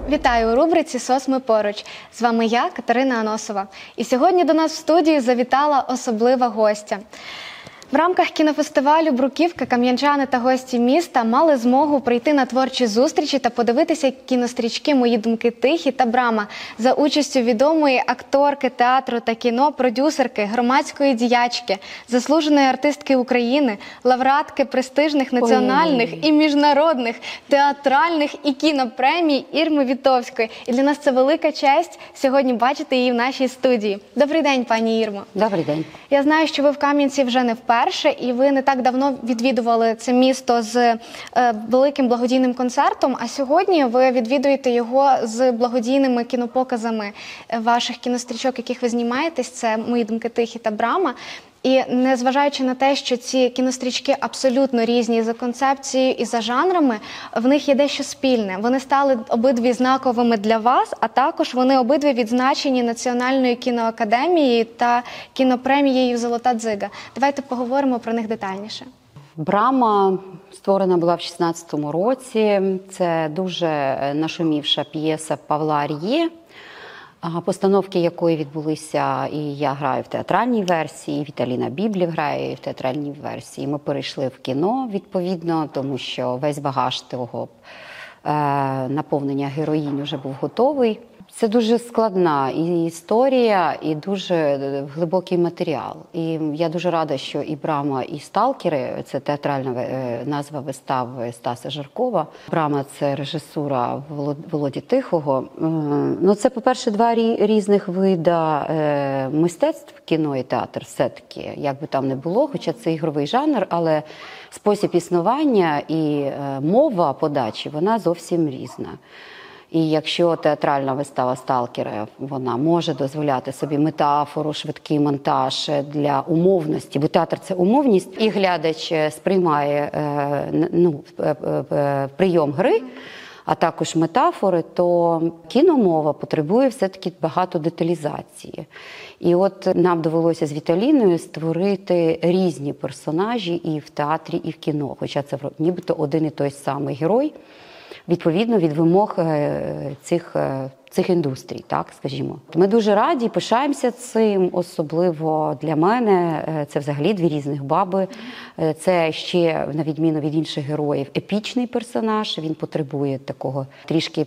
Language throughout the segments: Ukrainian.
Вітаю у рубриці «СОС ми поруч». З вами я, Катерина Аносова. І сьогодні до нас в студію завітала особлива гостя. В рамках кінофестивалю «Бруківка» кам'янчани та гості міста мали змогу прийти на творчі зустрічі та подивитися кінострічки «Мої думки тихі» та «Брама» за участю відомої акторки театру та кіно, продюсерки, громадської діячки, заслуженої артистки України, лауреатки престижних національних і міжнародних театральних і кінопремій Ірми Вітовської. І для нас це велика честь сьогодні бачити її в нашій студії. Добрий день, пані Ірмо. Добрий день. Я знаю, що ви в Кам'янці вже не вперше, і ви не так давно відвідували це місто з великим благодійним концертом, а сьогодні ви відвідуєте його з благодійними кінопоказами ваших кінострічок, яких ви знімаєтесь, це «Мої думки тихі» та «Брама». І незважаючи на те, що ці кінострічки абсолютно різні за концепцією і за жанрами, в них є дещо спільне. Вони стали обидві знаковими для вас, а також вони обидві відзначені Національною кіноакадемією та кінопремією «Золота дзига». Давайте поговоримо про них детальніше. «Брама» створена була в 2016 році. Це дуже нашумівша п'єса Павла Ар'є, постановки якої відбулися, і я граю в театральній версії, Віталіна Біблів грає в театральній версії. Ми перейшли в кіно, відповідно, тому що весь багаж того наповнення героїнь вже був готовий. Це дуже складна і історія, і дуже глибокий матеріал. І я дуже рада, що і «Брама», і «Сталкери» – це театральна назва вистави Стаса Жаркова. «Брама» – це режисура Володі Тихого. Ну, це, по-перше, два різних вида мистецтв, кіно і театр, все-таки, як би там не було, хоча це ігровий жанр, але спосіб існування і мова подачі, вона зовсім різна. І якщо театральна вистава «Сталкери», вона може дозволяти собі метафору, швидкий монтаж для умовності, бо театр – це умовність, і глядач сприймає прийом гри, а також метафори, то кіномова потребує все-таки багато деталізації. І от нам довелося з Віталіною створити різні персонажі і в театрі, і в кіно, хоча це нібито один і той самий герой, відповідно від вимог цих індустрій, так, скажімо. Ми дуже раді, пишаємося цим, особливо для мене, це взагалі дві різних баби. Це ще, на відміну від інших героїв, епічний персонаж, він потребує такого трішки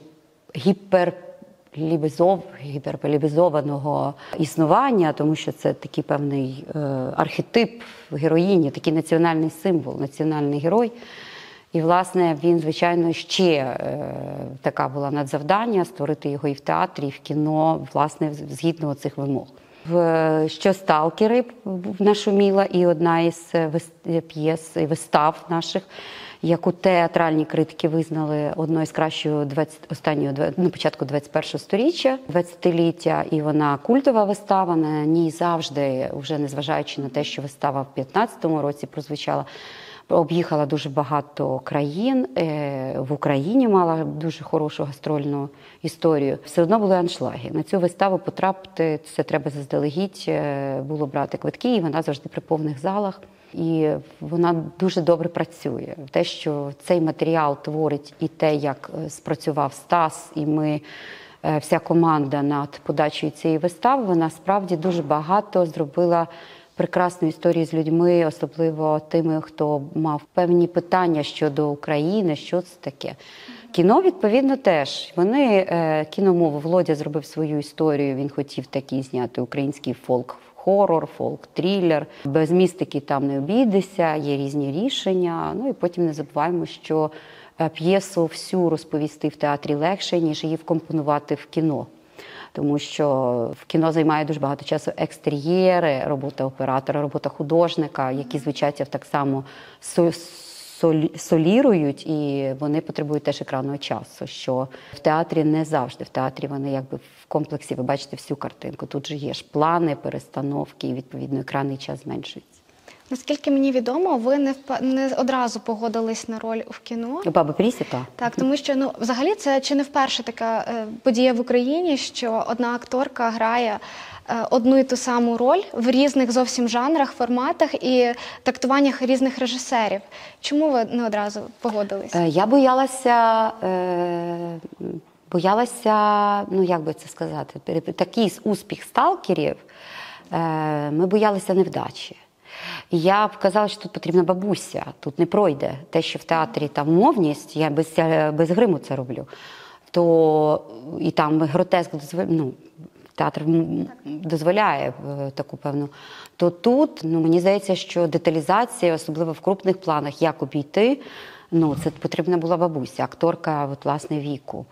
гіперполібізованого існування, тому що це такий певний архетип героїні, такий національний символ, національний герой. І, власне, він, звичайно, ще така була надзавдання створити його і в театрі, і в кіно, власне, згідно цих вимог. Що «Сталкери» нашуміла, і одна із п'єс і вистав наших, яку театральні критики визнали одною з кращою початку 21-го сторіччя, 20-ліття, і вона культова вистава, на ній завжди, вже незважаючи на те, що вистава в 15-му році прозвучала, об'їхала дуже багато країн, в Україні мала дуже хорошу гастрольну історію. Все одно були аншлаги. На цю виставу потрапити, це треба заздалегідь було брати квитки, і вона завжди при повних залах. І вона дуже добре працює. Те, що цей матеріал творить, і те, як спрацював Стас, і ми, вся команда над подачею цієї вистави, вона справді дуже багато зробила прекрасну історію з людьми, особливо тими, хто мав певні питання щодо України, що це таке. Кіно, відповідно, теж. Кіномову, Володя зробив свою історію, він хотів такий зняти український фолк-хорор, фолк-трилер. Без містики там не обійдеться, є різні рішення. Ну і потім не забуваємо, що п'єсу всю розповісти в театрі легше, ніж її вкомпонувати в кіно. Тому що в кіно займає дуже багато часу екстер'єри, робота оператора, робота художника, які, звичайно, так само солірують, і вони потребують теж екранного часу, що в театрі не завжди. В театрі вони якби в комплексі, ви бачите всю картинку. Тут же є ж плани, перестановки, і, відповідно, екранний час зменшується. Наскільки мені відомо, ви не одразу погодились на роль в кіно. У «Баби Прісі», так. Так, тому що, взагалі, це чи не вперше така подія в Україні, що одна акторка грає одну і ту саму роль в різних зовсім жанрах, форматах і трактуваннях різних режисерів. Чому ви не одразу погодились? Я боялася Боялася, ну як би це сказати, такий успіх сталкерів, ми боялися невдачі. І я б казала, що тут потрібна бабуся, тут не пройде. Те, що в театрі там умовність, я без гриму це роблю, то і там гротеск, ну, театр дозволяє таку певну, то тут, ну, мені здається, що деталізація, особливо в крупних планах, як обійти, ну, це потрібна була бабуся, акторка, от, власне, віку.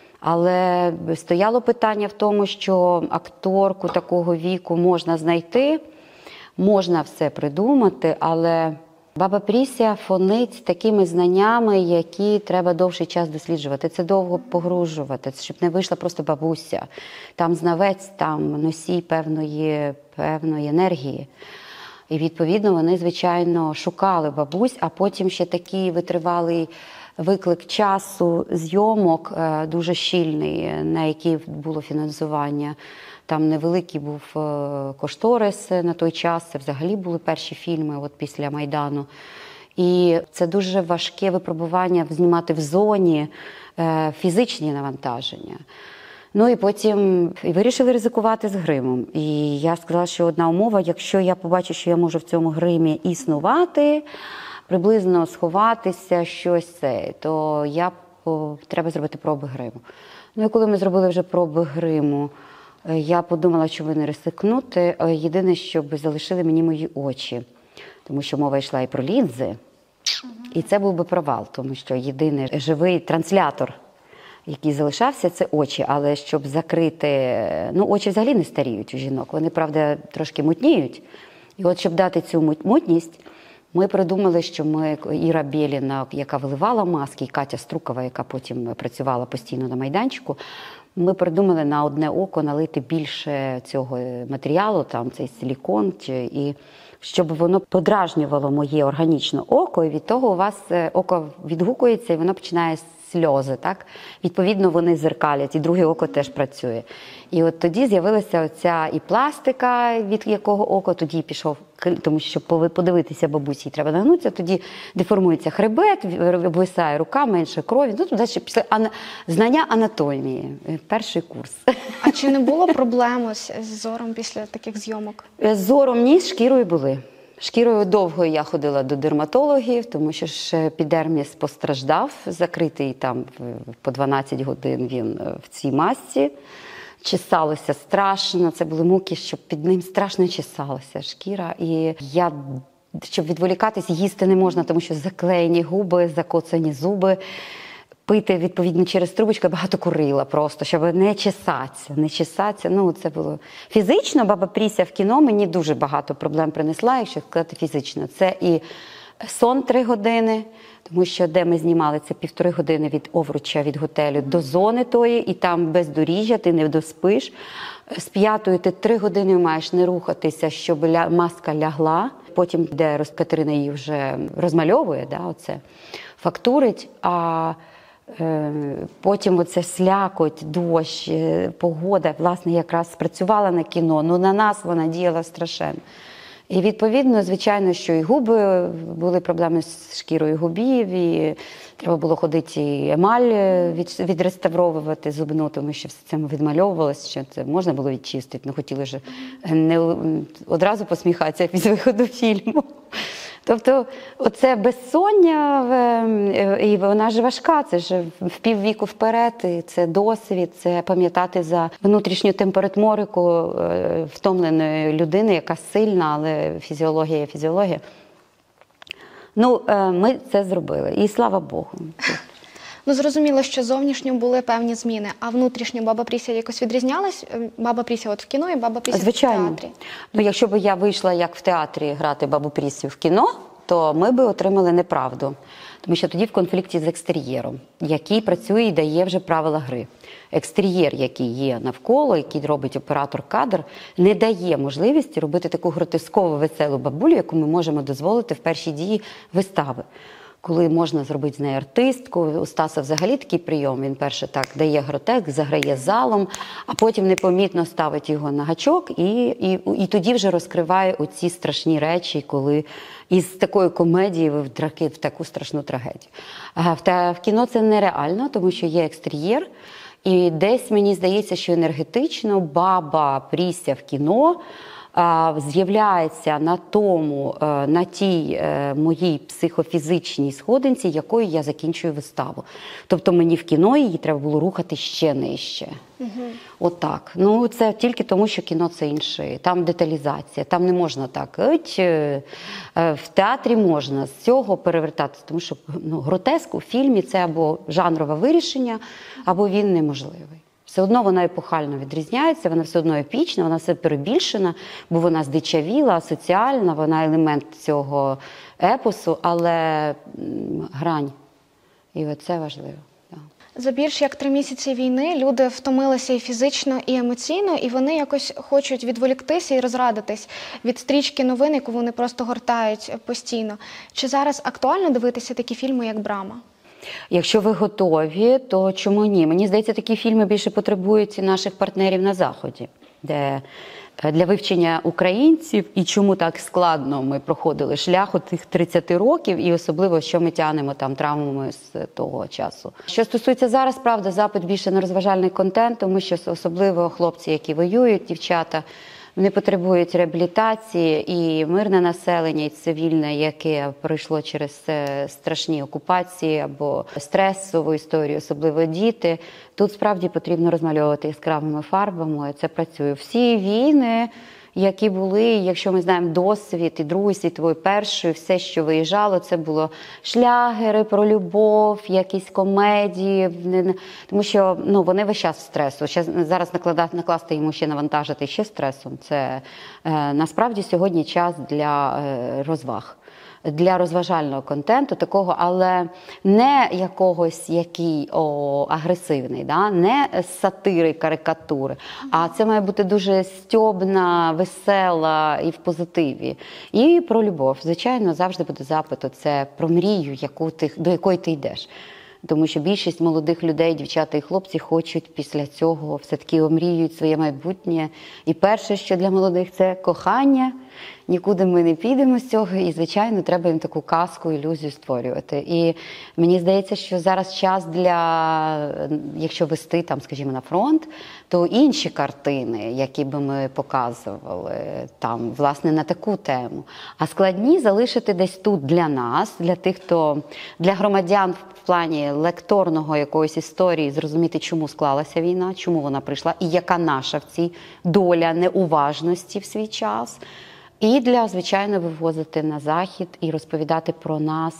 Але стояло питання в тому, що акторку такого віку можна знайти, можна все придумати, але баба Пріся фонить такими знаннями, які треба довший час досліджувати. Це довго погружувати, щоб не вийшла просто бабуся. Там знавець, там носій певної енергії. І, відповідно, вони, звичайно, шукали бабусь, а потім ще такий витривалий виклик часу зйомок, дуже щільний, на який було фінансування. Там невеликий був кошторис на той час, це взагалі були перші фільми от після Майдану. І це дуже важке випробування знімати в зоні, фізичні навантаження. Ну і потім вирішили ризикувати з гримом. І я сказала, що одна умова, якщо я побачу, що я можу в цьому гримі існувати, приблизно сховатися, щось це, то треба зробити проби гриму. Ну і коли ми зробили вже проби гриму, я подумала, що ви не ризикнути. Єдине, щоб залишили мені мої очі. Тому що мова йшла і про лінзи. І це був би провал, тому що єдиний живий транслятор, який залишався, це очі. Але щоб закрити... Ну, очі взагалі не старіють у жінок. Вони, правда, трошки мутніють. І от щоб дати цю мутність, ми придумали, що Іра Бєліна, яка виливала маски, і Катя Струкова, яка потім працювала постійно на майданчику, ми придумали на одне око налити більше цього матеріалу, там цей силікон, і щоб воно подражнювало моє органічне око, і від того у вас око відгукується, і воно починає сльози, так? Відповідно, вони зеркалять, і друге око теж працює. І от тоді з'явилася оця і пластика, від якого око, тоді пішов, тому що подивитися бабусі треба нагнутися, тоді деформується хребет, обвисає рука, менше крові. Ну, туди ще пішли знання анатомії, перший курс. А чи не було проблем ось з зором після таких зйомок? З зором ні, з шкірою були. Шкірою довго я ходила до дерматологів, тому що ж епідерміс постраждав, закритий там по 12 годин він в цій масці. Чесалося страшно, це були муки, що під ним страшно чесалася шкіра. І щоб відволікатись, їсти не можна, тому що заклеєні губи, закоцані зуби. Пити, відповідно, через трубочку, я багато курила просто, щоб не чесатися. Ну, це було фізично. Баба Пріся в кіно мені дуже багато проблем принесла, якщо сказати фізично. Це і сон 3 години, тому що де ми знімали, це 1,5 години від Овруча, від готелю до зони тої, і там бездоріжжя, ти не доспиш. З 5-ї ти 3 години маєш не рухатися, щоб маска лягла. Потім, де Катерина її вже розмальовує, оце, фактурить, а потім оце слякоть, дощ, погода, власне, якраз спрацювала на кіно, ну на нас вона діяла страшенно. І відповідно, звичайно, що і губи, були проблеми з шкірою губів, і треба було ходити і емаль відреставровувати зубну, тому що все це відмальовувалося, що це можна було відчистити, але хотіли ж не одразу посміхатися після виходу фільму. Тобто оце безсоння, і вона ж важка, це ж в піввіку вперед, і це досвід, це пам'ятати за внутрішню температморику втомленої людини, яка сильна, але фізіологія є фізіологія. Ну, ми це зробили, і слава Богу. Ну, зрозуміло, що зовнішньо були певні зміни, а внутрішньо баба Пріся якось відрізнялась? Баба Пріся от в кіно і баба Пріся в театрі? Ну, якщо б я вийшла, як в театрі, грати бабу Прісю в кіно, то ми би отримали неправду. Тому що тоді в конфлікті з екстер'єром, який працює і дає вже правила гри. Екстер'єр, який є навколо, який робить оператор-кадр, не дає можливості робити таку гротескову веселу бабулю, яку ми можемо дозволити в першій дії вистави. Коли можна зробити з неї артистку. У Стаса взагалі такий прийом. Він перше так дає гротеск, заграє залом, а потім непомітно ставить його на гачок і тоді вже розкриває оці страшні речі, коли із такої комедії в таку страшну трагедію. В кіно це нереально, тому що є екстер'єр, І десь мені здається, що енергетично баба Прісся в кіно з'являється на тій моїй психофізичній сходинці, якою я закінчую виставу. Тобто мені в кіно її треба було рухати ще нижче. Отак. Ну, це тільки тому, що кіно – це інше. Там деталізація, там не можна так. В театрі можна з цього перевертатися, тому що гротеск у фільмі – це або жанрове вирішення, або він неможливий. Все одно вона епохально відрізняється, вона все одно епічна, вона все перебільшена, бо вона здичавіла, асоціальна, вона елемент цього епосу, але грань. І це важливо. За більш як 3 місяці війни люди втомилися і фізично, і емоційно, і вони якось хочуть відволіктися і розрадитись від стрічки новин, яку вони просто гортають постійно. Чи зараз актуально дивитися такі фільми, як «Брама»? Якщо ви готові, то чому ні? Мені здається, такі фільми більше потребують і наших партнерів на Заході, де для вивчення українців і чому так складно ми проходили шлях у тих 30 років, і особливо, що ми тягнемо там травмами з того часу. Що стосується зараз, правда, запит більше на розважальний контент, тому що особливо хлопці, які воюють, дівчата, вони потребують реабілітації, і мирне населення, і цивільне, яке пройшло через страшні окупації або стресову історію, особливо діти. Тут справді потрібно розмальовувати яскравими фарбами, це працює. Всі війни, які були, якщо ми знаємо досвід і Другої світової, Першої, все, що виїжджало, це було шлягери про любов, якісь комедії, тому що вони весь час стресу. Зараз накласти йому ще навантажити ще стресом, це насправді сьогодні час для розваг. Для розважального контенту такого, але не якогось, який агресивний, не сатири, карикатури, а це має бути дуже стьобна, весела і в позитиві. І про любов. Звичайно, завжди буде запит, це про мрію, до якої ти йдеш. Тому що більшість молодих людей, дівчата і хлопці, хочуть після цього, все-таки омріюють своє майбутнє. І перше, що для молодих – це кохання. Нікуди ми не підемо з цього, і, звичайно, треба їм таку казку, ілюзію створювати. І мені здається, що зараз час якщо вести, скажімо, на фронт, то інші картини, які би ми показували, власне, на таку тему. А складні залишити десь тут для нас, для громадян в плані лекторного якоїсь історії, зрозуміти, чому склалася війна, чому вона прийшла, і яка наша в цій доля неуважності в свій час. І звичайно, вивозити на Захід і розповідати про нас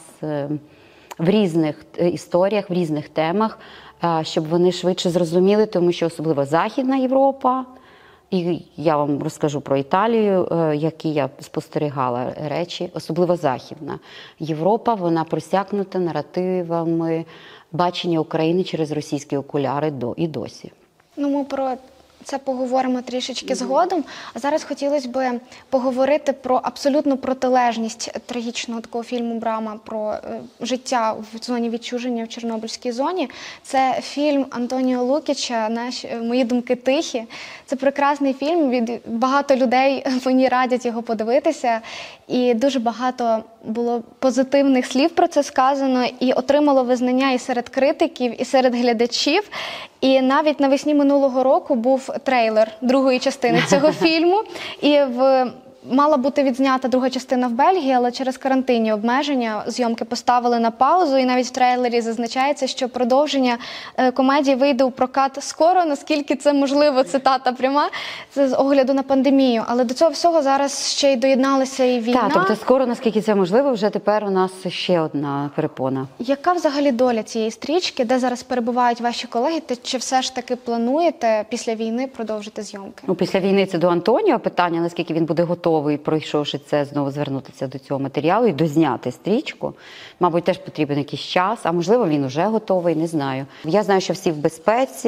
в різних історіях, в різних темах, щоб вони швидше зрозуміли, тому що особливо Західна Європа, і я вам розкажу про Італію, які я спостерігала речі, особливо Західна Європа, вона просякнута наративами бачення України через російські окуляри і досі. Ми про це поговоримо трішечки згодом. А зараз хотілося б поговорити про абсолютну протилежність трагічного такого фільму «Брама» про життя в зоні відчуження в Чорнобильській зоні. Це фільм Антоніо Лукіча «Мої думки тихі». Це прекрасний фільм, багато людей мені радять його подивитися. І дуже багато було позитивних слів про це сказано, і отримало визнання і серед критиків, і серед глядачів. І навіть навесні минулого року був трейлер другої частини цього фільму. І мала бути відзнята друга частина в Бельгії, але через карантинні обмеження зйомки поставили на паузу. І навіть в трейлері зазначається, що продовження комедії вийде у прокат скоро, наскільки це можливо, цитата пряма, це з огляду на пандемію. Але до цього всього зараз ще й доєдналася і війна. Так, тобто скоро, наскільки це можливо, вже тепер у нас ще одна перепона. Яка взагалі доля цієї стрічки? Де зараз перебувають ваші колеги? Чи все ж таки плануєте після війни продовжити зйомки? Після війни це до Антоніо питання, наскільки він буде готовий, пройшовши це, знову звернутися до цього матеріалу і дозняти стрічку. Мабуть, теж потрібен якийсь час, а можливо, він вже готовий, не знаю. Я знаю, що всі в безпеці,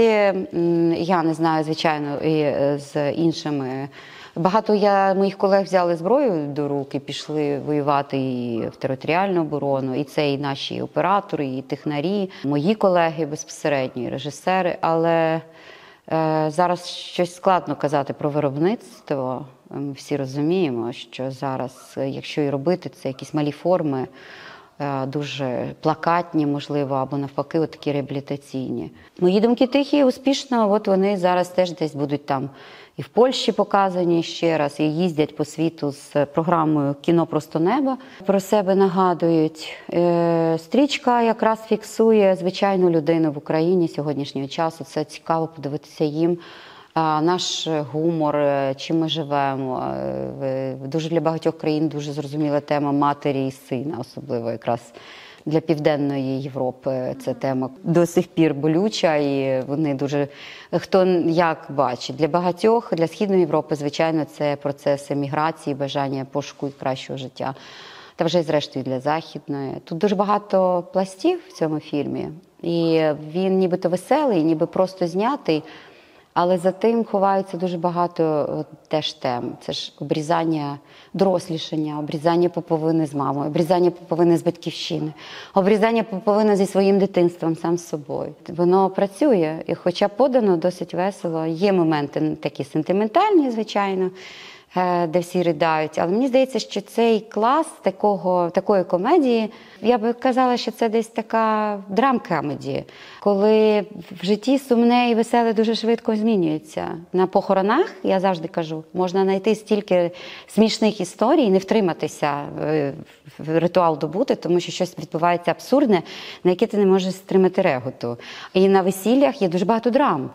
я не знаю, звичайно, і з іншими. Багато моїх колег взяли зброю до рук і пішли воювати і в територіальну оборону, і це і наші оператори, і технарі, мої колеги безпосередньо, і режисери, але зараз щось складно казати про виробництво. Ми всі розуміємо, що зараз, якщо і робити, це якісь малі форми, дуже плакатні, можливо, або навпаки, от такі реабілітаційні. Мої думки тихі, успішно, от вони зараз теж десь будуть там і в Польщі показані ще раз, і їздять по світу з програмою «Кіно просто небо». Про себе нагадують. Стрічка якраз фіксує звичайну людину в Україні сьогоднішнього часу. Це цікаво подивитися їм. Наш гумор, чим ми живемо. Дуже для багатьох країн дуже зрозуміла тема матері і сина, особливо якраз для Південної Європи ця тема до сих пір болюча, і вони дуже, хто як бачить. Для багатьох, для Східної Європи, звичайно, це процес еміграції, бажання пошуку кращого життя. Та вже й зрештою для Західної. Тут дуже багато пластів в цьому фільмі, і він нібито веселий, ніби просто знятий, але за тим ховається дуже багато теж тем. Це ж обрізання, дорослішання, обрізання пуповини з мамою, обрізання пуповини з батьківщини, обрізання пуповини зі своїм дитинством, сам з собою. Воно працює, і хоча подано досить весело, є моменти такі сентиментальні, звичайно, де всі ридають. Але мені здається, що цей клас такої комедії, я би казала, що це десь така драм-комедія, коли в житті сумне і веселе дуже швидко змінюється. На похоронах, я завжди кажу, можна знайти стільки смішних історій, не втриматися в ритуал добути, тому що щось відбувається абсурдне, на яке ти не можеш стримати реготу. І на весіллях є дуже багато драм.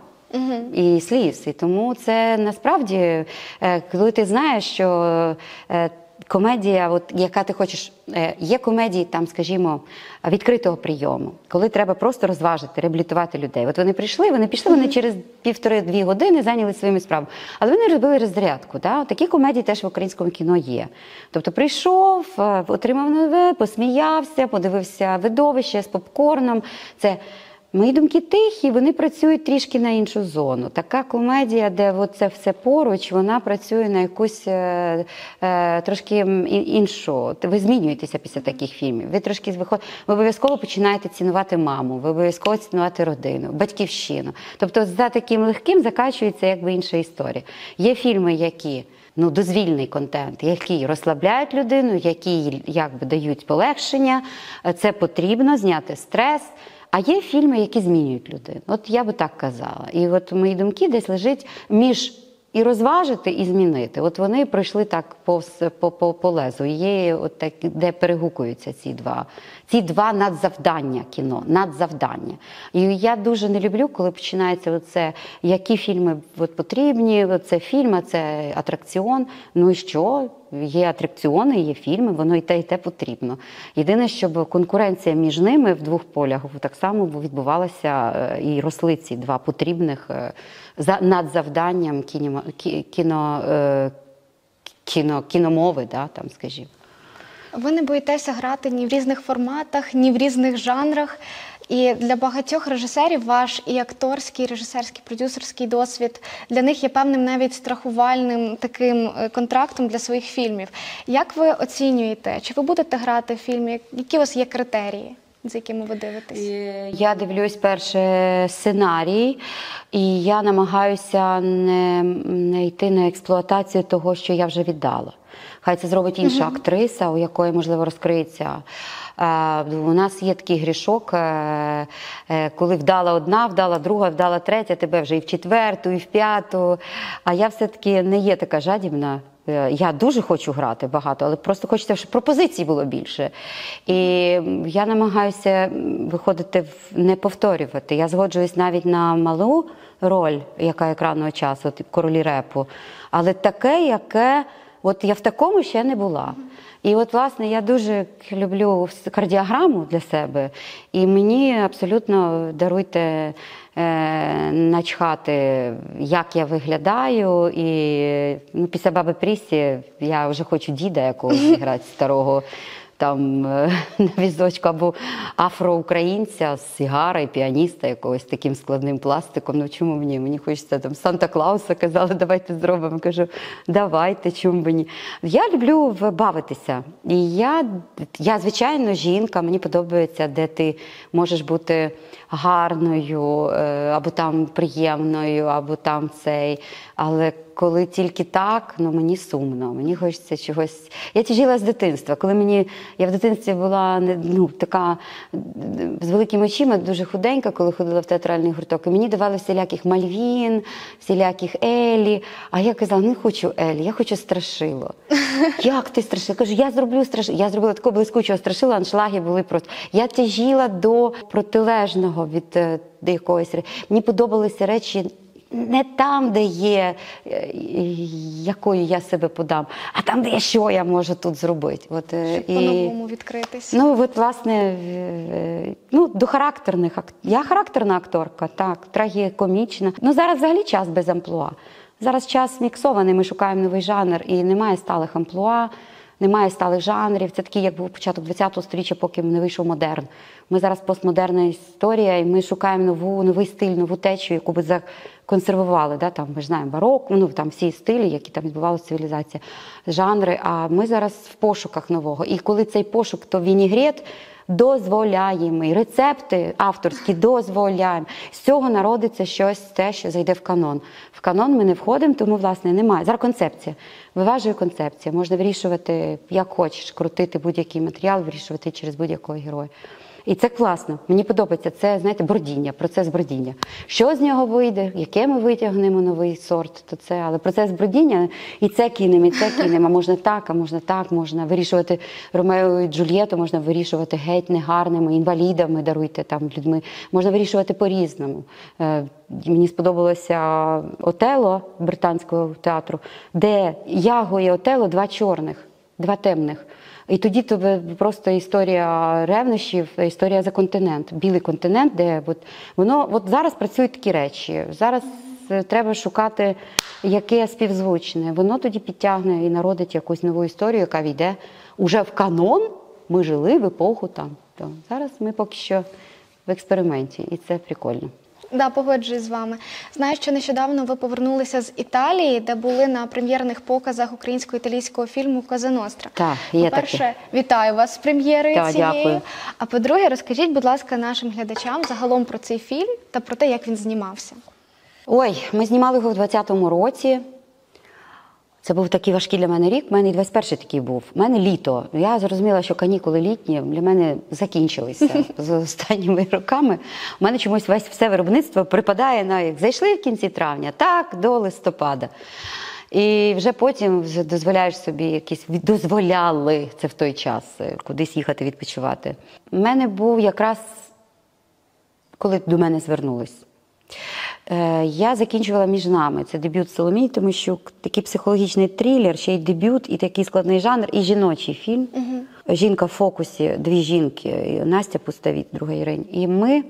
І сліз. І тому це насправді, коли ти знаєш, що комедія, от, яка ти хочеш, є комедії, там, скажімо, відкритого прийому, коли треба просто розважити, реабілітувати людей. От вони прийшли, вони через 1,5-2 години зайняли своїми справами. Але вони робили розрядку. Да? Такі комедії теж в українському кіно є. Тобто прийшов, отримав нове, посміявся, подивився видовище з попкорном. Це «Мої думки тихі», вони працюють трішки на іншу зону. Така комедія, де це все поруч, вона працює на якусь трошки іншу. Ви змінюєтеся після таких фільмів. Ви трошки ви обов'язково починаєте цінувати маму, ви обов'язково цінувати родину, батьківщину. Тобто за таким легким закачується якби інша історія. Є фільми, які дозвільний контент, які розслабляють людину, які якби дають полегшення, це потрібно, зняти стрес. А є фільми, які змінюють людину. От я би так казала. І от мої думки десь лежать між і розважити, і змінити. От вони пройшли так по лезу. Є от так, де перегукуються ці два надзавдання кіно, надзавдання. І я дуже не люблю, коли починається оце, які фільми потрібні, це фільм, а це атракціон. Ну і що? Є атракціони, є фільми, воно і те потрібно. Єдине, щоб конкуренція між ними в двох полях так само відбувалася і росли ці два потрібних надзавданням кіномови, да, там, скажімо. Ви не боїтеся грати ні в різних форматах, ні в різних жанрах. І для багатьох режисерів ваш і акторський, і режисерський, продюсерський досвід для них є певним навіть страхувальним таким контрактом для своїх фільмів. Як ви оцінюєте? Чи ви будете грати в фільмі? Які у вас є критерії, за якими ви дивитесь? Я дивлюсь перше сценарій, і я намагаюся не йти на експлуатацію того, що я вже віддала. Хай це зробить інша актриса, у якої, можливо, розкриється. У нас є такий грішок, коли вдала одна, вдала друга, вдала третя, тебе вже і в четверту, і в п'яту. А я все-таки не є така жадібна. Я дуже хочу грати багато, але просто хочеться, щоб пропозицій було більше. І я намагаюся виходити, не повторювати. Я згоджуюсь навіть на малу роль, яка екранного часу, королі репу, але таке, яке... От я в такому ще не була. І от, власне, я дуже люблю кардіограму для себе, і мені абсолютно, даруйте, начхати, як я виглядаю. І після баби Прісі я вже хочу діда якогось грати старого, там на візочку, або афроукраїнця з сигара і піаніста якогось таким складним пластиком. Ну чому мені? Мені хочеться там Санта-Клауса, казали, давайте зробимо. Кажу, давайте, чому мені? Я люблю бавитися. І я, звичайно, жінка, мені подобається, де ти можеш бути гарною, або там приємною, або там цей. Але коли тільки так, ну мені сумно, мені хочеться чогось. Я тяжіла з дитинства. Я в дитинстві була така з великими очима, дуже худенька, коли ходила в театральний гурток. І мені давали всіляких Мальвін, всіляких Елі. А я казала, не хочу Елі, я хочу Страшило. Як ти Страшило? Я кажу, я зроблю Страшило. Я зробила такого блискучого Страшила, аншлаги були просто. Я тяжіла до протилежного від якогось. Мені подобалися речі не там, де є, якою я себе подам, а там, де є, що я можу тут зробити. От, щоб по-новому відкритись. Ну, от, власне, до характерних. Я характерна акторка, так, трагікомічна. Ну, зараз взагалі час без амплуа. Зараз час міксований, ми шукаємо новий жанр, і немає сталих амплуа, немає сталих жанрів. Це такий, як був початок ХХ століття, поки не вийшов модерн. Ми зараз постмодерна історія, і ми шукаємо новий стиль, нову течію, яку би законсервували. Да? Там, ми ж знаємо барок, там всі стилі, які там відбувалася цивілізація, жанри. А ми зараз в пошуках нового. І коли цей пошук, то вінігрет дозволяємий, рецепти авторські дозволяємо. З цього народиться щось те, що зайде в канон. В канон ми не входимо, тому, власне, немає. Зараз концепція. Виважує концепція. Можна вирішувати, як хочеш, крутити будь-який матеріал, вирішувати через будь-якого героя. І це класно. Мені подобається. Це, знаєте, бродіння, процес бродіння. Що з нього вийде, яке ми витягнемо новий сорт, то це. Але процес бродіння, і це кинемо, і це кинемо. А можна так, а можна так, можна вирішувати Ромео і Джульєту, можна вирішувати геть негарними, інвалідами, даруйте там людьми. Можна вирішувати по-різному. Мені сподобалося Отелло британського театру, де Яго і Отелло два чорних, два темних. І тоді тобі просто історія ревнощів, історія за континент, білий континент, де воно зараз працюють такі речі. Зараз треба шукати, яке співзвучне. Воно тоді підтягне і народить якусь нову історію, яка війде уже в канон. Ми жили в епоху там. То зараз ми поки що в експерименті, і це прикольно. Да, погоджуюсь з вами. Знаю, що нещодавно ви повернулися з Італії, де були на прем'єрних показах українсько-італійського фільму «Коза Ностра». Так, є таке. По-перше, вітаю вас з прем'єрою цією. Дякую. А по-друге, розкажіть, будь ласка, нашим глядачам загалом про цей фільм та про те, як він знімався. Ой, ми знімали його в 2020 році. Це був такий важкий для мене рік. У мене і 21-й такий був. У мене літо. Я зрозуміла, що канікули літні для мене закінчилися з останніми роками. У мене чомусь все виробництво припадає на, як зайшли в кінці травня, так, до листопада. І вже потім дозволяєш собі дозволяли, це в той час, кудись їхати відпочивати. У мене був якраз, коли до мене звернулись. Я закінчувала «Між нами». Це дебют Соломії Тимощук. Такий психологічний трилер, ще й дебют, і такий складний жанр, і жіночий фільм. Жінка в фокусі, дві жінки, Настя Пустовіт, друга Іринь. І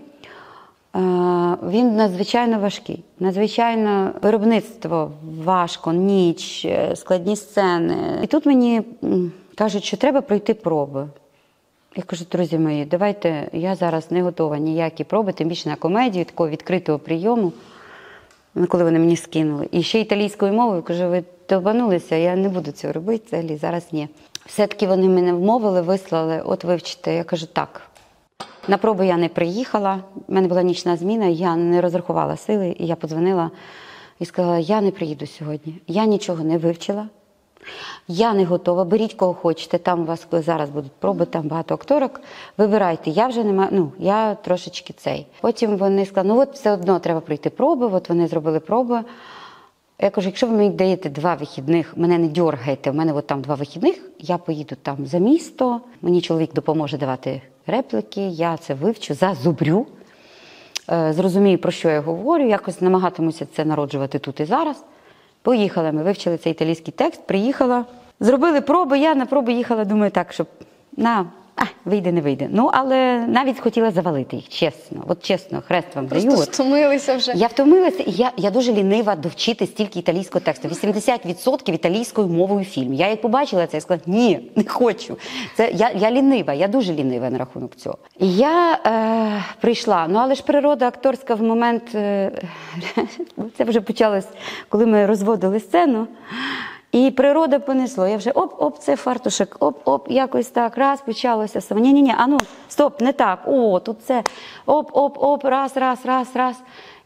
він надзвичайно важкий. Надзвичайно виробництво важко, ніч, складні сцени. І тут мені кажуть, що треба пройти проби. Я кажу, друзі мої, давайте, я зараз не готова ніякі проби, тим більше на комедію, такого відкритого прийому, коли вони мені скинули. І ще італійською мовою, кажу, ви довбанулися, я не буду цього робити, взагалі, зараз ні. Все-таки вони мене вмовили, вислали, от вивчите. Я кажу, так. На проби я не приїхала, в мене була нічна зміна, я не розрахувала сили, і я подзвонила і сказала, я не приїду сьогодні, я нічого не вивчила. Я не готова, беріть кого хочете, там у вас зараз будуть проби, там багато акторок, вибирайте, я вже не маю, я трошечки цей. Потім вони сказали, от все одно треба пройти проби, от вони зробили проби. Я кажу, якщо ви мені даєте 2 вихідних, мене не дьоргайте, в мене от там 2 вихідних, я поїду там за місто, мені чоловік допоможе давати репліки, я це вивчу, зазубрю, зрозумію, про що я говорю, якось намагатимуся це народжувати тут і зараз. Поїхала, ми вивчили цей італійський текст, приїхала, зробили проби, я на проби їхала, думаю так, щоб, вийде, не вийде. Ну, але навіть хотіла завалити їх, чесно, от чесно, хрест вам даю. Просто втомилися вже. Я втомилася, і я дуже лінива довчити стільки італійського тексту. 80% італійською мовою фільм. Я як побачила це, я сказала, ні, не хочу. Я лінива, я дуже лінива на рахунок цього. І я прийшла, але ж природа акторська в момент, це вже почалось, коли ми розводили сцену, і природа понесло. Я вже оп, це фартушок, оп, якось так, раз, почалося. Ні, стоп, не так, тут це, оп, раз.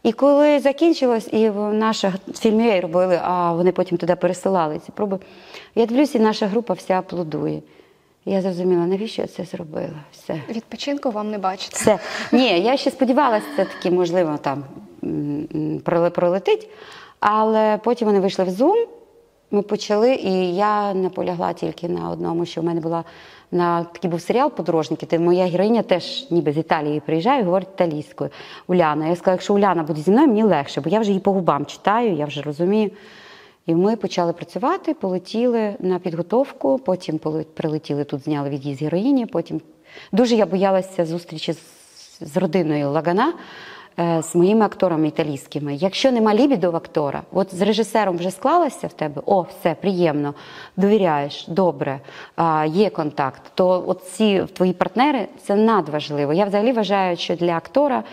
І коли закінчилось, і наша фільмі робили, а вони потім туди пересилали ці проби, я дивлюся, і наша група вся аплодує. Я зрозуміла, навіщо я це зробила. Все. Відпочинку вам не бачите. Все. Ні, я ще сподівалася, це таки, можливо, там пролетить. Але потім вони вийшли в Zoom, ми почали, і я наполягла тільки на одному, що в мене була такий був серіал «Подорожники», де моя героїня теж ніби з Італії приїжджає і говорить італійською. Уляна. Я сказала, якщо Уляна буде зі мною, мені легше, бо я вже її по губам читаю, я вже розумію. І ми почали працювати, полетіли на підготовку, потім прилетіли тут, зняли від'їзд героїні, потім дуже я боялася зустрічі з родиною Лагана, з моїми акторами італійськими. Якщо нема лібіду в актора, от з режисером вже склалося в тебе, о, все, приємно, довіряєш, добре, є контакт, то от ці твої партнери – це надважливо. Я взагалі вважаю, що для актора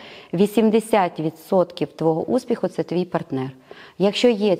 80% твого успіху – це твій партнер. Якщо є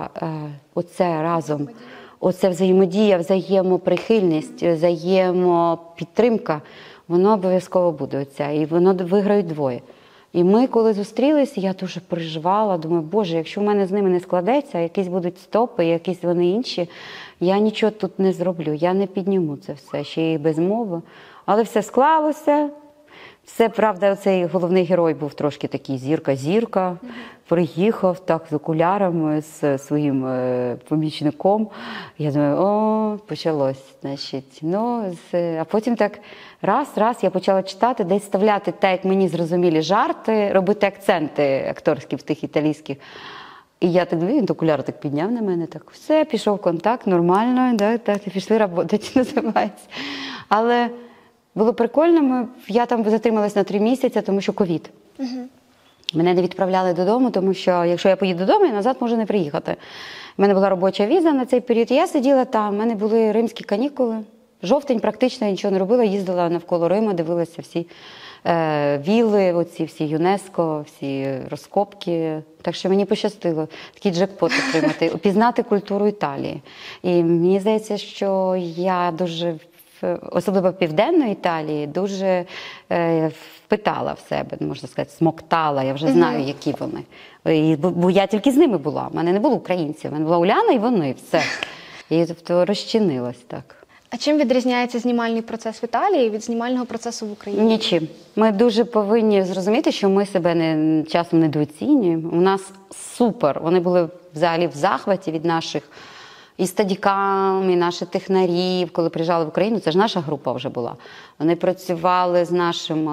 оце разом, оце взаємодія, взаємоприхильність, взаємопідтримка, воно обов'язково буде оця, і воно виграють двоє. І ми, коли зустрілися, я дуже переживала, думаю, Боже, якщо в мене з ними не складеться, якісь будуть стопи, якісь вони інші, я нічого тут не зроблю, я не підніму це все, ще й без мови. Але все склалося. Все, правда, цей головний герой був трошки такий зірка-зірка, приїхав так з окулярами, з своїм помічником. Я думаю, о, почалось, значить. Ну, а потім так раз, я почала читати, десь вставляти так, як мені зрозумілі жарти, робити акценти акторські в тих італійських. І я так дивлюсь, він окуляр так підняв на мене, так, все, пішов контакт, нормально, так, пішли працювати, називається. Але було прикольно, я там затрималась на 3 місяці, тому що ковід. Мене не відправляли додому, тому що якщо я поїду додому, я назад можу не приїхати. У мене була робоча віза на цей період, і я сиділа там, у мене були римські канікули. Жовтень практично я нічого не робила, їздила навколо Риму, дивилася всі вілли, оці всі ЮНЕСКО, всі розкопки. Так що мені пощастило такий джекпот отримати, опізнати культуру Італії. І мені здається, що я дуже, особливо в Південної Італії, дуже впитала в себе, можна сказати, смоктала, я вже знаю, які вони. Бо я тільки з ними була, в мене не було українців, в мене була Уляна і вони, все. І тобто розчинилась так. А чим відрізняється знімальний процес в Італії від знімального процесу в Україні? Нічим. Ми дуже повинні зрозуміти, що ми себе часом недооцінюємо. У нас супер. Вони були взагалі в захваті від наших і стадікам, і наших технарів, коли приїжджали в Україну. Це ж наша група вже була. Вони працювали з нашим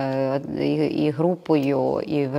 і групою.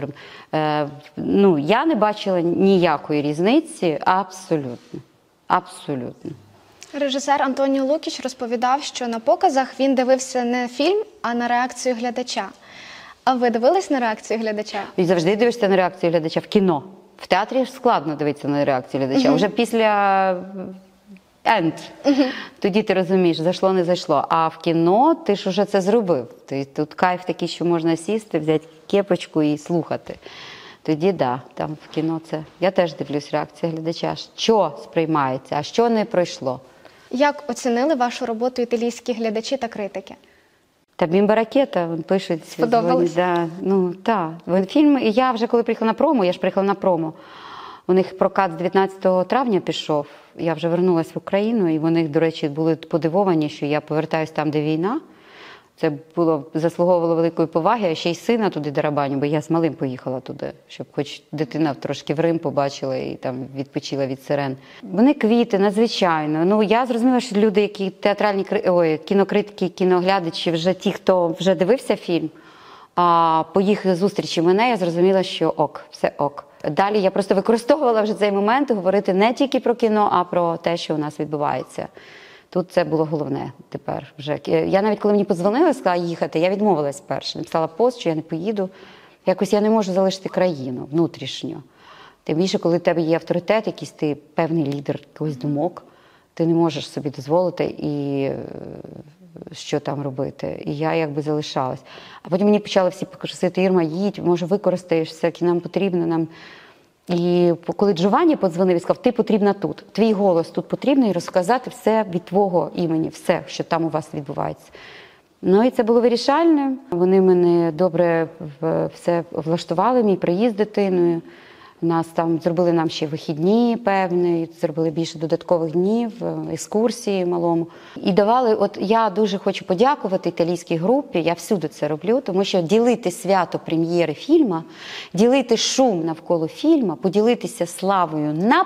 Я не бачила ніякої різниці абсолютно. Абсолютно. Режисер Антоніо Лукіч розповідав, що на показах він дивився не фільм, а на реакцію глядача. А ви дивились на реакцію глядача? І завжди дивишся на реакцію глядача в кіно. В театрі складно дивитися на реакцію глядача. Вже після «енд». Тоді ти розумієш, зайшло, не зайшло. А в кіно ти ж уже це зробив. Тут кайф такий, що можна сісти, взяти кепочку і слухати. Тоді, да, там в кіно це. Я теж дивлюсь реакцію глядача. Що сприймається, а що не пройшло. Як оцінили вашу роботу італійські глядачі та критики? Та бімба-ракета, пишуть. Сподобалось? Да, так. Фільм, я вже коли приїхала на промо, я ж приїхала на промо. У них прокат з 19 травня пішов. Я вже вернулася в Україну, і вони, до речі, були подивовані, що я повертаюсь там, де війна. Це заслуговувало великої поваги, а ще й сина туди дерабаню, бо я з малим поїхала туди, щоб хоч дитина трошки в Рим побачила і там відпочила від сирен. Вони квіти, надзвичайно. Я зрозуміла, що люди, які кінокритики, кіноглядачі, вже ті, хто вже дивився фільм, а по їх зустрічі мене, я зрозуміла, що ок, все ок. Далі я просто використовувала вже цей момент говорити не тільки про кіно, а про те, що у нас відбувається. Тут це було головне тепер вже. Я навіть, коли мені подзвонили, сказала їхати, я відмовилась перше. Написала пост, що я не поїду. Якось я не можу залишити країну внутрішньо. Тим більше, коли в тебе є авторитет, якийсь ти певний лідер якогось думок, ти не можеш собі дозволити і що там робити. І я якби залишалась. А потім мені почали всі просити: Ірма, їдь, може використаєшся, нам потрібно, нам... І коли Джованні подзвонив і сказав: ти потрібна тут, твій голос тут потрібний, розказати все від твого імені, все, що там у вас відбувається. Ну і це було вирішальне. Вони мене добре все влаштували, мій приїзд з дитиною. Нас там зробили нам ще вихідні певні, зробили більше додаткових днів, екскурсії малому. І давали, от я дуже хочу подякувати італійській групі, я всюди це роблю, тому що ділити свято прем'єри фільму, ділити шум навколо фільму, поділитися славою на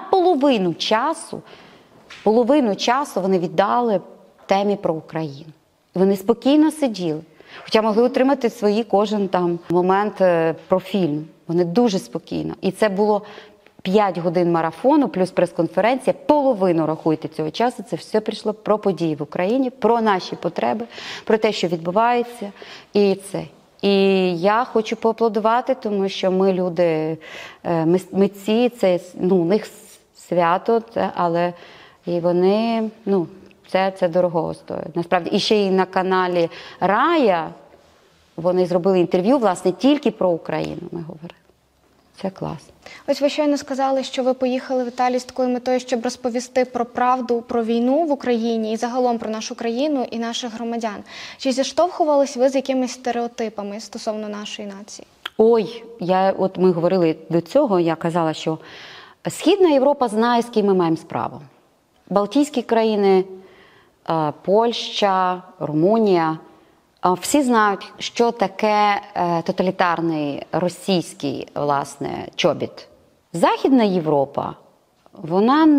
половину часу вони віддали темі про Україну. Вони спокійно сиділи, хоча могли отримати свої кожен там момент про фільм. Вони дуже спокійно. І це було 5 годин марафону, плюс прес-конференція. Половину, рахуйте, цього часу, це все прийшло про події в Україні, про наші потреби, про те, що відбувається. І я хочу поаплодувати, тому що ми люди, митці, це, у них свято, але і вони, це дорого стоїть. Насправді, і ще й на каналі Рая вони зробили інтерв'ю, власне, тільки про Україну ми говорили. Це клас. Ось ви щойно сказали, що ви поїхали в Італію з такою метою, щоб розповісти про правду, про війну в Україні і загалом про нашу країну і наших громадян. Чи зіштовхувались ви з якимись стереотипами стосовно нашої нації? Ой, ми говорили до цього, я казала, що Східна Європа знає, з ким ми маємо справу. Балтійські країни, Польща, Румунія – всі знають, що таке тоталітарний російський, власне, чобіт. Західна Європа, вона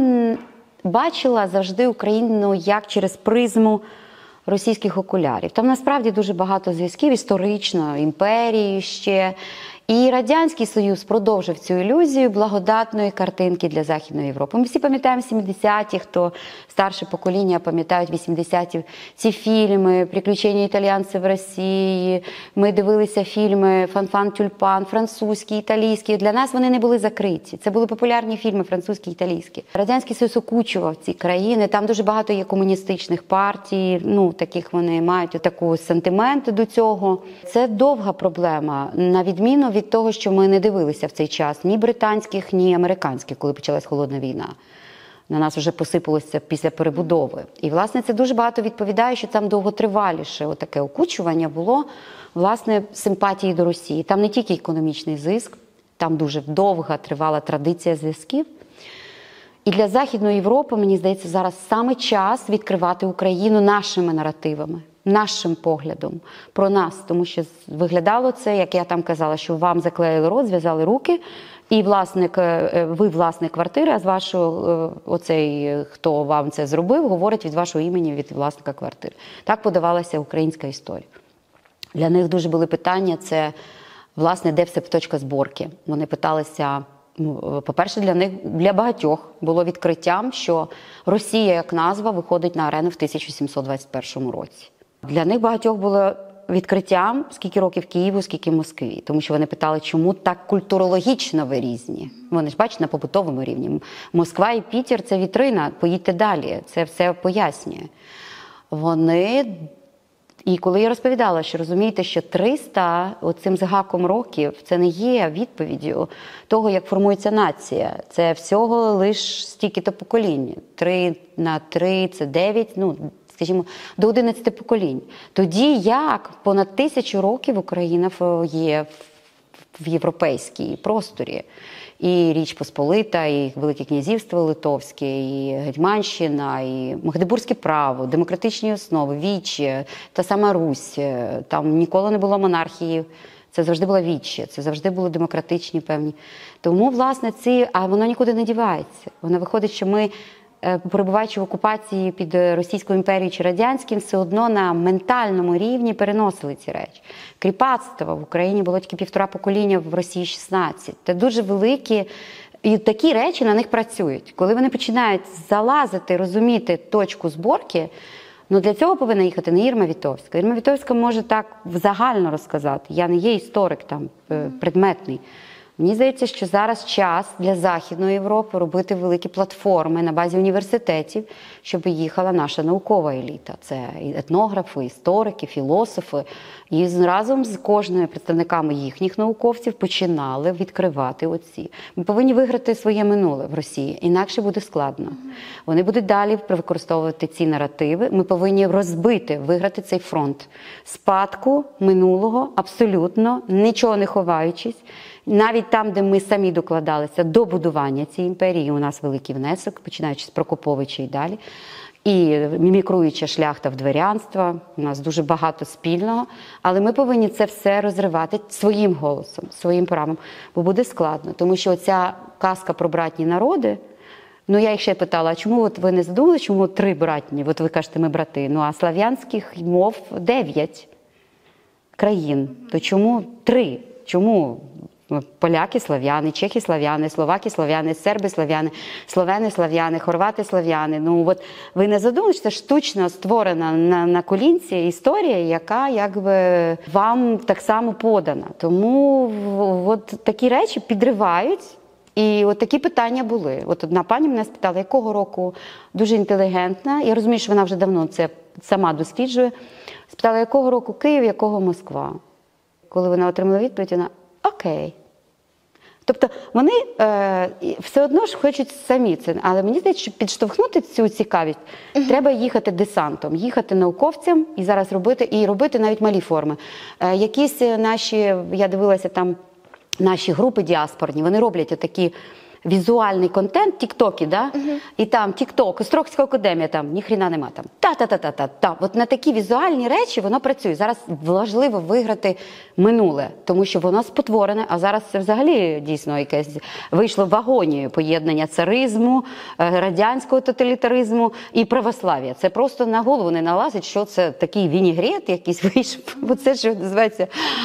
бачила завжди Україну як через призму російських окулярів. Там насправді дуже багато зв'язків історично, імперії ще. І Радянський Союз продовжив цю ілюзію благодатної картинки для Західної Європи. Ми всі пам'ятаємо 70-ті, хто старше покоління пам'ятають 80-ті, ці фільми «Приключення італійців в Росії», ми дивилися фільми «Фан-фан тюльпан», французькі, італійські. Для нас вони не були закриті. Це були популярні фільми французькі, італійські. Радянський Союз окучував ці країни, там дуже багато є комуністичних партій, таких вони мають таку сентимент до цього. Це довга проблема, на відміну від того, що ми не дивилися в цей час ні британських, ні американських, коли почалась холодна війна. На нас вже посипалося після перебудови. І, власне, це дуже багато відповідає, що там довготриваліше отаке окучування було, власне, симпатії до Росії. Там не тільки економічний зиск, там дуже довга, тривала традиція зв'язків. І для Західної Європи, мені здається, зараз саме час відкривати Україну нашими наративами, нашим поглядом про нас. Тому що виглядало це, як я там казала, що вам заклеїли рот, зв'язали руки, і ви власник квартири, а з вашого, хто вам це зробив, говорить від вашого імені, від власника квартири. Так подавалася українська історія. Для них дуже були питання, це, власне, де все точка зборки. Вони питалися, по-перше, для багатьох було відкриттям, що Росія як назва виходить на арену в 1721 році. Для них багатьох було відкриттям, скільки років Києву, скільки Москві. Тому що вони питали, чому так культурологічно ви різні. Вони ж бачать на побутовому рівні. Москва і Пітер – це вітрина, поїдьте далі. Це все пояснює. І коли я розповідала, що розумієте, що 300 оцим загаком років – це не є відповіддю того, як формується нація. Це всього лише стільки-то поколінь. 3 на 3 – це 9, скажімо, до 11 поколінь. Тоді як понад 1000 років Україна є в європейській просторі. І Річ Посполита, і Велике Князівство Литовське, і Гетьманщина, і Магдебурзьке право, демократичні основи, Вічі, та сама Русь. Там ніколи не було монархії, це завжди була Вічі, це завжди були демократичні певні. Тому, власне, а воно нікуди не дівається. Воно виходить, що ми, перебуваючи в окупації під Російською імперією чи Радянським, все одно на ментальному рівні переносили ці речі. Кріпацтво в Україні було тільки 1,5 покоління, в Росії 16. Це дуже великі, і такі речі на них працюють. Коли вони починають залазити, розуміти точку зборки, для цього повинна їхати не Ірма Вітовська. Ірма Вітовська може так загально розказати. Я не є історик там предметний. Мені здається, що зараз час для Західної Європи робити великі платформи на базі університетів, щоб їхала наша наукова еліта. Це і етнографи, історики, філософи. І разом з кожними представниками їхніх науковців починали відкривати оці. Ми повинні виграти своє минуле в Росії, інакше буде складно. Вони будуть далі використовувати ці наративи. Ми повинні розбити, виграти цей фронт спадку минулого, абсолютно, нічого не ховаючись. Навіть там, де ми самі докладалися до будування цієї імперії, у нас великий внесок, починаючи з Прокоповича і далі, і мімікруюча шляхта в дворянство, у нас дуже багато спільного, але ми повинні це все розривати своїм голосом, своїм правом, бо буде складно, тому що оця казка про братні народи, ну я їх ще питала, а чому от ви не задумали, чому 3 братні, от ви кажете, ми брати, ну а слав'янських мов 9 країн, то чому 3? Чому? Поляки – слав'яни, чехи – слав'яни, словаки – слав'яни, серби – слав'яни, словени – слав'яни, хорвати – слав'яни. Ну от ви не задумали, це штучно створена на колінці історія, яка якби вам так само подана. Тому от такі речі підривають. І от такі питання були. От одна пані мене спитала, якого року, дуже інтелігентна, я розумію, що вона вже давно це сама досліджує, спитала, якого року Київ, якого Москва. Коли вона отримала відповідь, вона окей. Тобто вони все одно ж хочуть самі це, але мені здається, щоб підштовхнути цю цікавість, треба їхати десантом, їхати науковцям і зараз робити навіть малі форми. Якісь наші, я дивилася там, наші групи діаспорні, вони роблять отакі візуальний контент, тіктоки, да? І там тікток, Острозька академія, там ніхрена нема, там та-та-та-та-та. От на такі візуальні речі воно працює. Зараз важливо виграти минуле, тому що воно спотворене, а зараз це взагалі дійсно якесь вийшло в агонію поєднання царизму, радянського тоталітаризму і православ'я. Це просто на голову не налазить, що це такий вінігрет якийсь вийшов, бо це що називається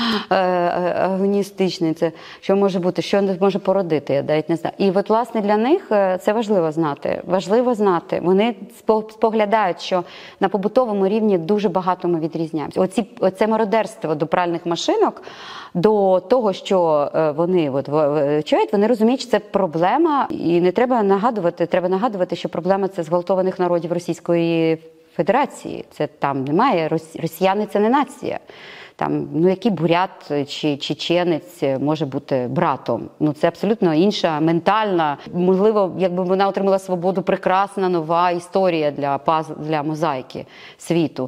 агоністичний, це що може бути, що може породити, я навіть не знаю. І от, власне, для них це важливо знати. Важливо знати. Вони споглядають, що на побутовому рівні дуже багато ми відрізняємося. Оце мародерство до пральних машинок, до того, що вони чують, вони розуміють, що це проблема, і не треба нагадувати, що проблема це зґвалтованих народів Російської Федерації. Це там немає, росіяни це не нація. Там, ну, який бурят чи чеченець може бути братом? Ну, це абсолютно інша, ментальна, можливо, якби вона отримала свободу, прекрасна, нова історія для мозаїки світу.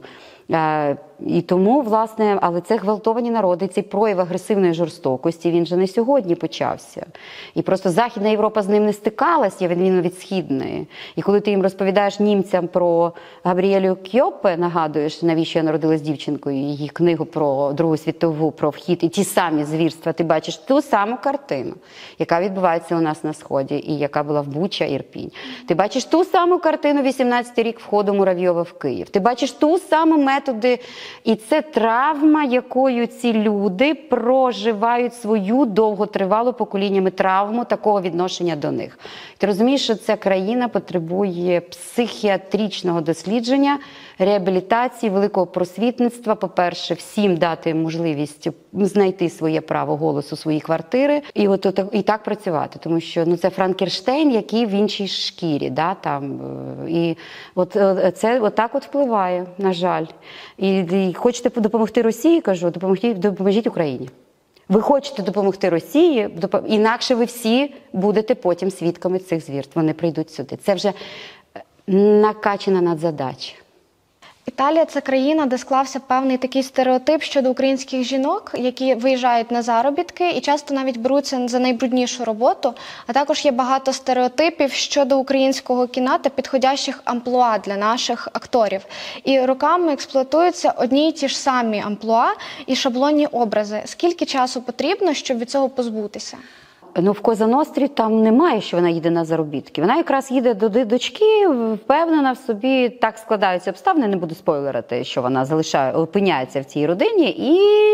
І тому, власне, але це гвалтовані народи, цей прояв агресивної жорстокості, він же не сьогодні почався. І просто Західна Європа з ним не стикалась, я відмінно від Східної. І коли ти їм розповідаєш німцям про Габріелю Кьопе, нагадуєш, навіщо я народилась дівчинкою, її книгу про Другу світову, про вхід і ті самі звірства, ти бачиш ту саму картину, яка відбувається у нас на Сході, і яка була в Буча, Ірпінь. Ти бачиш ту саму картину 18-й рік входу Муравйова в Київ. Ти бачиш ту саму методи. І це травма, якою ці люди проживають свою довготривалу поколіннями травму такого відношення до них. Ти розумієш, що ця країна потребує психіатричного дослідження, реабілітації, великого просвітництва. По-перше, всім дати можливість знайти своє право голосу, свої квартири і так працювати. Тому що це Франкенштейн, який в іншій шкірі. Да, там, і це отак впливає, на жаль. І хочете допомогти Росії, кажу, допоможіть Україні. Ви хочете допомогти Росії, інакше ви всі будете потім свідками цих звірств. Вони прийдуть сюди. Це вже накачана надзадача. Італія – це країна, де склався певний такий стереотип щодо українських жінок, які виїжджають на заробітки і часто навіть беруться за найбруднішу роботу. А також є багато стереотипів щодо українського кіно та підходящих амплуа для наших акторів. І роками експлуатуються одні й ті ж самі амплуа і шаблонні образи. Скільки часу потрібно, щоб від цього позбутися? Ну, в Коза Нострі там немає, що вона їде на заробітки. Вона якраз їде до дочки, впевнена в собі, так складаються обставини, не буду спойлерити, що вона опиняється в цій родині і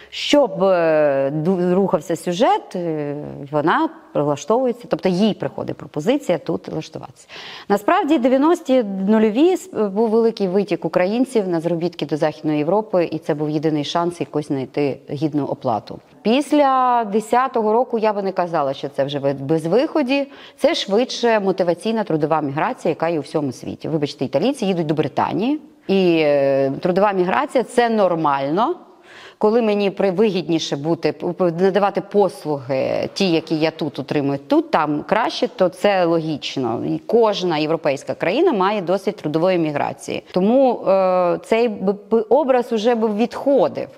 щоб рухався сюжет, вона прилаштовується, тобто їй приходить пропозиція тут влаштуватися. Насправді 90-ті нульові був великий витік українців на заробітки до Західної Європи, і це був єдиний шанс якось знайти гідну оплату. Після 10-го року я би не казала, що це вже безвиході. Це швидше мотиваційна трудова міграція, яка є у всьому світі. Вибачте, італійці їдуть до Британії, і трудова міграція – це нормально. Коли мені вигідніше надавати послуги, ті, які я тут отримую, там краще, то це логічно. І кожна європейська країна має досвід трудової міграції. Тому цей образ уже відходив.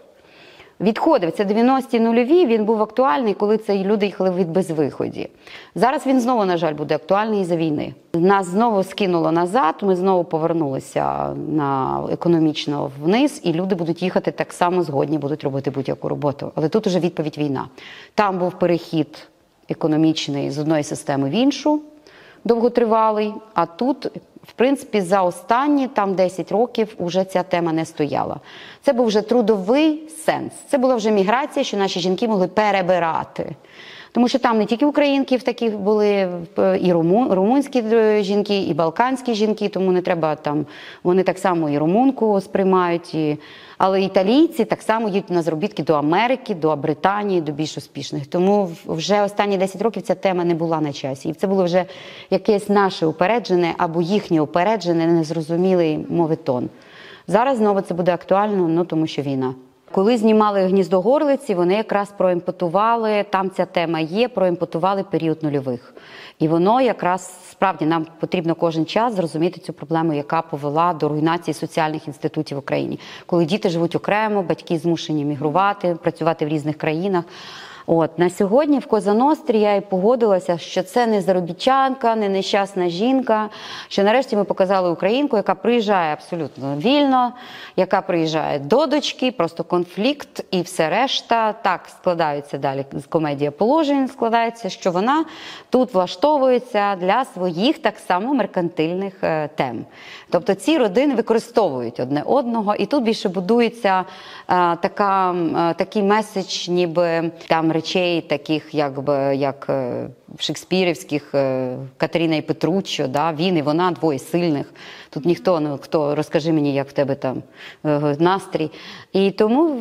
Це 90-ті нульові, він був актуальний, коли це люди їхали від безвиході. Зараз він знову, на жаль, буде актуальний із-за війни. Нас знову скинуло назад, ми знову повернулися економічно вниз, і люди будуть їхати так само, згодні будуть робити будь-яку роботу. Але тут уже відповідь війна. Там був перехід економічний з одної системи в іншу, довготривалий, а тут, в принципі, за останні 10 років вже ця тема не стояла. Це був вже трудовий сенс. Це була вже міграція, що наші жінки могли перебирати. Тому що там не тільки українки такі були, і румунські жінки, і балканські жінки, тому не треба там, вони так само і румунку сприймають, але італійці так само їдуть на заробітки до Америки, до Британії, до більш успішних. Тому вже останні 10 років ця тема не була на часі. І це було вже якесь наше упереджене або їхнє упереджене, незрозумілий мовитон. Зараз знову це буде актуально, тому що війна. Коли знімали «Гніздо горлиці», вони якраз проімпотували, там ця тема є, проімпотували період нульових. І воно якраз, справді, нам потрібно кожен час зрозуміти цю проблему, яка повела до руйнації соціальних інститутів в Україні. Коли діти живуть окремо, батьки змушені мігрувати, працювати в різних країнах. На сьогодні в Коза Нострі я і погодилася, що це не заробітчанка, не нещасна жінка, що нарешті ми показали українку, яка приїжджає абсолютно вільно, яка приїжджає до дочки, просто конфлікт і все решта. Так складаються далі, комедія положень складається, що вона тут влаштовується для своїх так само меркантильних тем. Тобто ці родини використовують одне одного, і тут більше будується такий меседж, ніби там речей таких, як шекспірівських, Катерина і Петруччо, він і вона, двоє сильних. Тут ніхто, хто розкажи мені, як в тебе там настрій. І тому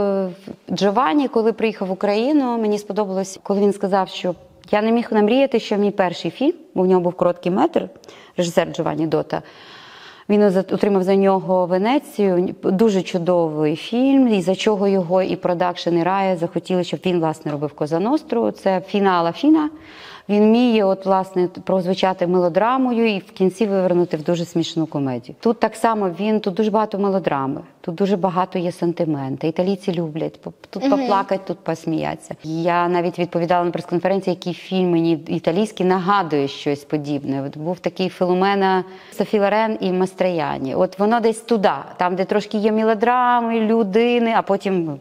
Джованні, коли приїхав в Україну, мені сподобалось, коли він сказав, що я не міг намріяти, що мій перший фільм, бо в нього був короткий метр, режисер Джованні Дота, він отримав за нього Венецію, дуже чудовий фільм, і за чого його і продакшн, і Рая захотіли, щоб він, власне, робив Коза Ностру. Це фінала фіна. Він вміє, власне, прозвучати мелодрамою і в кінці вивернути в дуже смішну комедію. Тут так само тут дуже багато мелодрами, тут дуже багато є сантименту. Італійці люблять тут поплакати, тут посміятися. Я навіть відповідала на прес-конференції, який фільм мені італійський нагадує щось подібне. Був такий Філомена, Софі Лорен і Мастрояні. Воно десь туди, там, де трошки є мелодрами, людини, а потім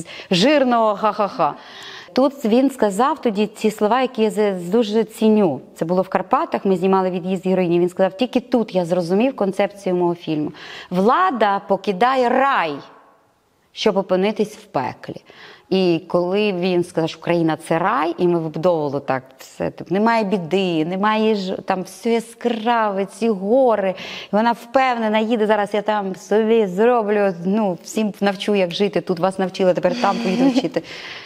жирного ха-ха-ха. Тут він сказав тоді ці слова, які я дуже ціню. Це було в Карпатах, ми знімали «Від'їзд героїні». Він сказав, тільки тут я зрозумів концепцію мого фільму. Влада покидає рай, щоб опинитись в пеклі. І коли він сказав, що Україна – це рай, і ми вибудовували так все, немає біди, немає там все яскраве, ці гори. І вона впевнена, їде зараз, я там собі зроблю, всім навчу, як жити, тут вас навчили, тепер там поїду вчити.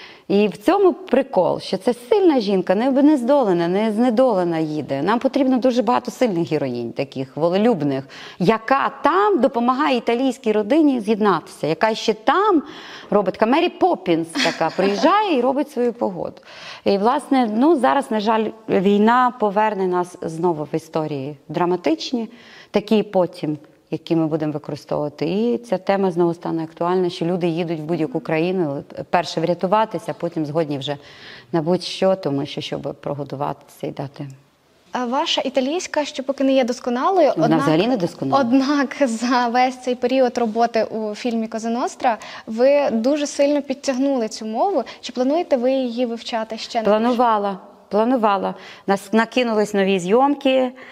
І в цьому прикол, що це сильна жінка, не здолена, не знедолена їде. Нам потрібно дуже багато сильних героїнь, таких волелюбних, яка там допомагає італійській родині з'єднатися, яка ще там робить, така Мері Поппінс така, приїжджає і робить свою погоду. І, власне, зараз, на жаль, війна поверне нас знову в історії драматичні, такі потім, які ми будемо використовувати. І ця тема знову стане актуальна, що люди їдуть в будь-яку країну, перше врятуватися, а потім згодні вже на будь-що, тому що, щоб прогодуватися і дати. А ваша італійська, що поки не є досконалою, взагалі не досконала. Однак за весь цей період роботи у фільмі «Коза Ностра» ви дуже сильно підтягнули цю мову. Чи плануєте ви її вивчати ще? Планувала. Нас накинулись нові зйомки.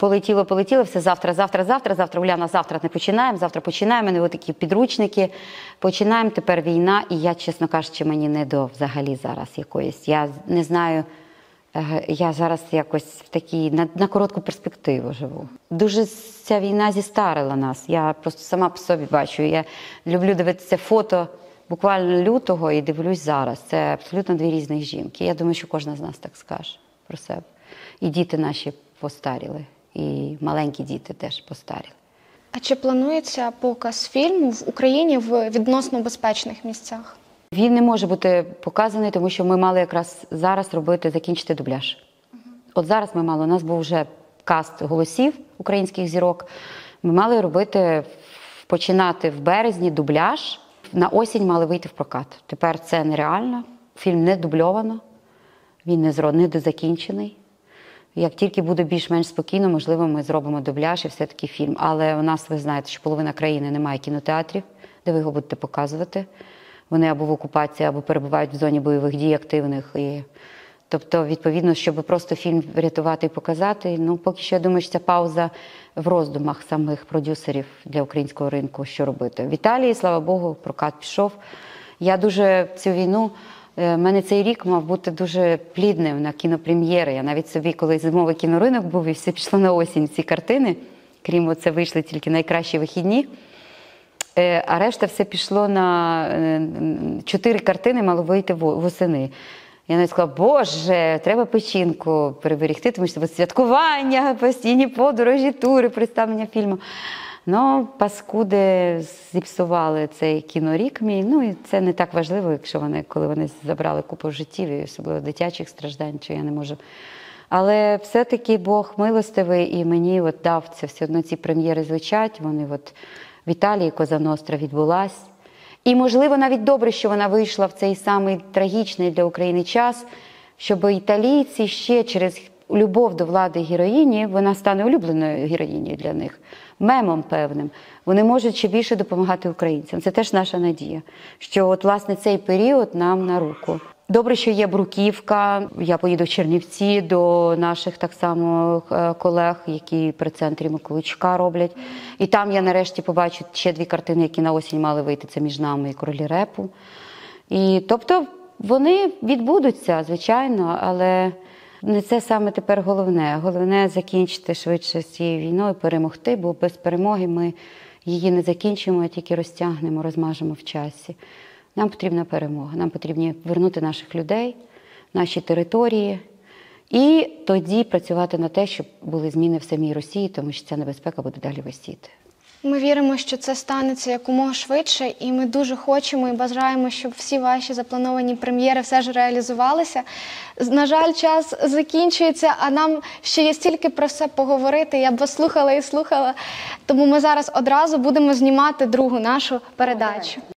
полетіло, все завтра, Уляна, завтра не починаємо, завтра починаємо, у мене такі підручники, починаємо, тепер війна, і я, чесно кажучи, мені не до взагалі зараз якоїсь, я не знаю, я зараз якось в такій, на коротку перспективу живу. Дуже ця війна зістарила нас, я просто сама по собі бачу, я люблю дивитися фото буквально лютого і дивлюсь зараз, це абсолютно дві різних жінки, я думаю, що кожна з нас так скаже про себе. І діти наші постаріли, і маленькі діти теж постаріли. А чи планується показ фільму в Україні в відносно безпечних місцях? Він не може бути показаний, тому що ми мали якраз зараз закінчити дубляж. От зараз у нас був вже каст голосів українських зірок. Ми мали починати в березні дубляж, на осінь мали вийти в прокат. Тепер це нереально, фільм не дубльовано, він не дозакінчений. Як тільки буде більш-менш спокійно, можливо, ми зробимо дубляж і все-таки фільм. Але у нас, ви знаєте, що половина країни немає кінотеатрів, де ви його будете показувати. Вони або в окупації, або перебувають в зоні бойових дій активних. Тобто, відповідно, щоб просто фільм врятувати і показати, поки що, я думаю, що ця пауза в роздумах самих продюсерів для українського ринку, що робити. В Італії, слава Богу, прокат пішов. Я дуже цю війну... У мене цей рік мав бути дуже плідним на кінопрем'єри. Я навіть собі, коли зимовий кіноринок був, і все пішло на осінь ці картини, крім оце вийшли тільки найкращі вихідні, а решта все пішло на 4 картини, мало вийти восени. Я навіть сказала, боже, треба печінку переберегти, тому що святкування, постійні подорожі, тури, представлення фільму. Паскуди зіпсували цей кінорік мій. І це не так важливо, коли вони забрали купу життів, і особливо дитячих страждань, що я не можу. Але все-таки Бог милостивий, і мені дав це все одно, ці прем'єри звучать. Вони в Італії Коза Ностра відбулась. І, можливо, навіть добре, що вона вийшла в цей самий трагічний для України час, щоб італійці ще через любов до влади героїні, вона стане улюбленою героїнею для них, мемом певним. Вони можуть ще більше допомагати українцям. Це теж наша надія, що власне цей період нам на руку. Добре, що є Бруківка, я поїду в Чернівці до наших так само колег, які при центрі Миколичка роблять. І там я нарешті побачу ще 2 картини, які на осінь мали вийти, це «Між нами» і «Королі репу». Тобто вони відбудуться, звичайно, але не це саме тепер головне. Головне закінчити швидше з цією війною, перемогти, бо без перемоги ми її не закінчимо, а тільки розтягнемо, розмажемо в часі. Нам потрібна перемога, нам потрібно вернути наших людей, наші території і тоді працювати на те, щоб були зміни в самій Росії, тому що ця небезпека буде далі висіти. Ми віримо, що це станеться якомога швидше, і ми дуже хочемо і бажаємо, щоб всі ваші заплановані прем'єри все ж реалізувалися. На жаль, час закінчується, а нам ще є стільки про все поговорити. Я б вас слухала і слухала, тому ми зараз одразу будемо знімати другу нашу передачу.